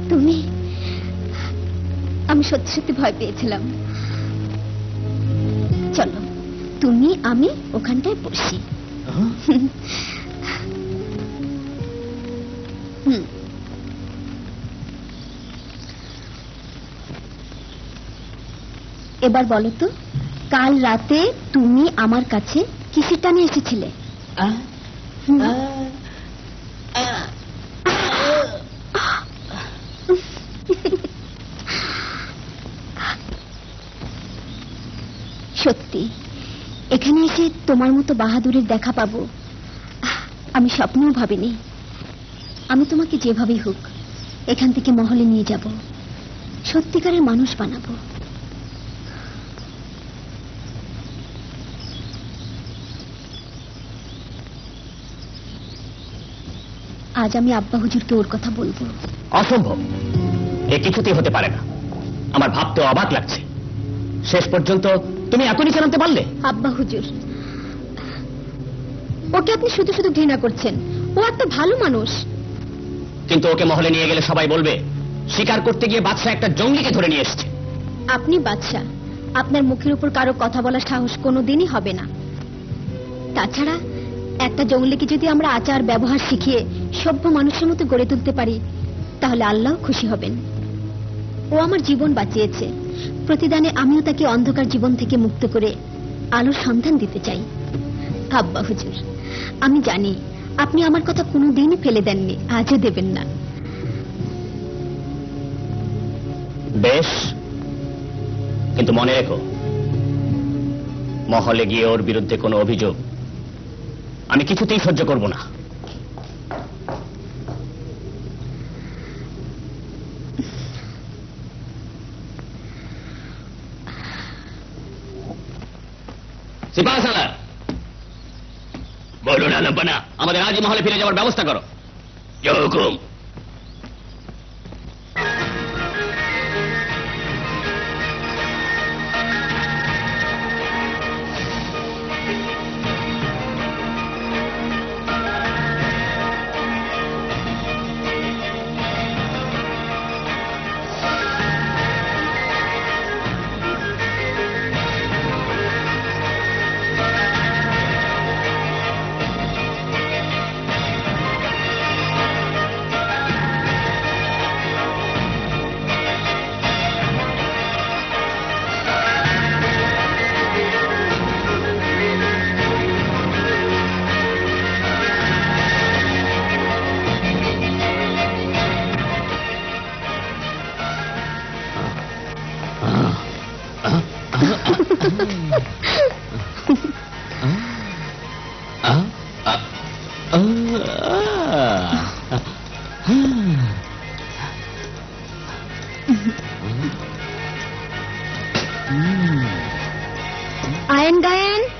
তুমি, আমি সত্যি সত্যি ভয় পেয়েছিলাম। চলো তুমি আমি ওখানটায় বসি। এবার বলো তো, কাল রাতে তুমি আমার কাছে কিসের টানে এসেছিলে? সত্যি এখানে এসে তোমার মতো বাহাদুরের দেখা পাবো আমি স্বপ্নেও ভাবিনি। আমি তোমাকে যেভাবেই হোক এখান থেকে মহলে নিয়ে যাব, সত্যিকারের মানুষ বানাবো। আজ আমি আব্বা হুজুরকে ওর কথা বলবো। অসম্ভব, এ কিছুতেই হতে পারে না। আমার ভাবতে অবাক লাগছে, শেষ পর্যন্ত তুমি এত নিচে নামতে পারলে। আব্বা হুজুর, ওকে আপনি শুধু শুধু ঘৃণা করছেন। ও একটা ভালো মানুষ। কিন্তু ওকে মহলে নিয়ে গেলে সবাই বলবে শিকার করতে গিয়ে বাদশা একটা জঙ্গলিকে ধরে নিয়ে এসেছে। আপনি বাদশা, আপনার মুখের উপর কারো কথা বলার সাহস কোনোদিনই হবে না। তাছাড়া একটা জঙ্গলিকে যদি আমরা আচার ব্যবহার শিখিয়ে সভ্য মানুষের মতো গড়ে তুলতে পারি, তাহলে আল্লাহ খুশি হবেন। ও আমার জীবন বাঁচিয়েছে, প্রতিদানে আমিও তাকে অন্ধকার জীবন থেকে মুক্ত করে আলোর সন্ধান দিতে চাই। আব্বা হুজুর, আমি জানি আপনি আমার কথা কোনোদিনই ফেলে দেননি, আজও দেবেন না। বেশ, কিন্তু মনে রেখো, মহলে গিয়ে ওর বিরুদ্ধে কোনো অভিযোগ আমি কিছুতেই সহ্য করব না। সিপাহসালার, বলুন আলম্পনা, আমাদের আজই মহলে ফিরে যাওয়ার ব্যবস্থা করো। জয় হুকুম। আয়েন গায়েন।